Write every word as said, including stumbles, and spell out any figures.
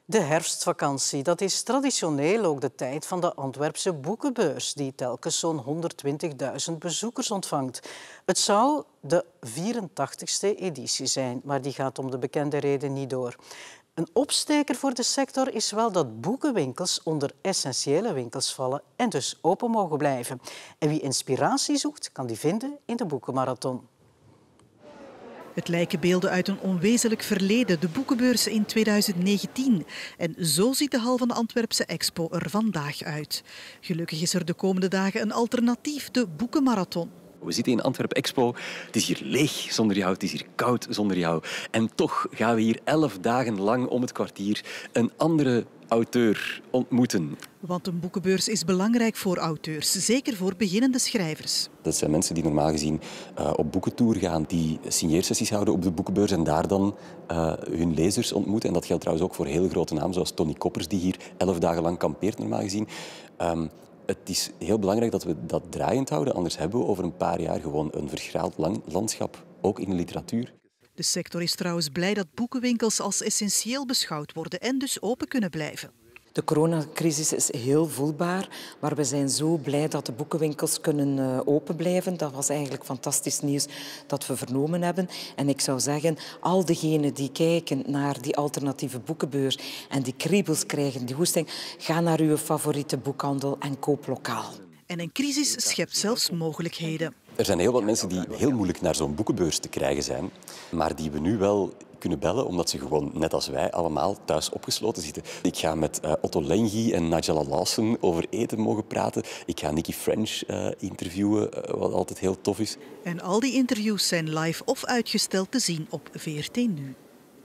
De herfstvakantie, dat is traditioneel ook de tijd van de Antwerpse boekenbeurs, die telkens zo'n honderdtwintigduizend bezoekers ontvangt. Het zou de vierentachtigste editie zijn, maar die gaat om de bekende reden niet door. Een opsteker voor de sector is wel dat boekenwinkels onder essentiële winkels vallen en dus open mogen blijven. En wie inspiratie zoekt, kan die vinden in de Boekenmarathon. Het lijken beelden uit een onwezenlijk verleden, de boekenbeurs in tweeduizend negentien. En zo ziet de hal van de Antwerpse Expo er vandaag uit. Gelukkig is er de komende dagen een alternatief, de Boekenmarathon. We zitten in Antwerp Expo. Het is hier leeg zonder jou, het is hier koud zonder jou. En toch gaan we hier elf dagen lang om het kwartier een andere auteur ontmoeten. Want een boekenbeurs is belangrijk voor auteurs, zeker voor beginnende schrijvers. Dat zijn mensen die normaal gezien uh, op boekentour gaan, die signeersessies houden op de boekenbeurs en daar dan uh, hun lezers ontmoeten. En dat geldt trouwens ook voor hele grote namen, zoals Tony Koppers, die hier elf dagen lang kampeert normaal gezien. Um, Het is heel belangrijk dat we dat draaiend houden, anders hebben we over een paar jaar gewoon een verschraald landschap, ook in de literatuur. De sector is trouwens blij dat boekenwinkels als essentieel beschouwd worden en dus open kunnen blijven. De coronacrisis is heel voelbaar, maar we zijn zo blij dat de boekenwinkels kunnen open blijven. Dat was eigenlijk fantastisch nieuws dat we vernomen hebben. En ik zou zeggen, al diegenen die kijken naar die alternatieve boekenbeurs en die kriebels krijgen, die hoesting, ga naar uw favoriete boekhandel en koop lokaal. En een crisis schept zelfs mogelijkheden. Er zijn heel wat mensen die heel moeilijk naar zo'n boekenbeurs te krijgen zijn, maar die we nu wel kunnen bellen, omdat ze gewoon, net als wij, allemaal thuis opgesloten zitten. Ik ga met uh, Otto Lengi en Nigella Lawson over eten mogen praten. Ik ga Nicky French uh, interviewen, uh, wat altijd heel tof is. En al die interviews zijn live of uitgesteld te zien op V R T Nu.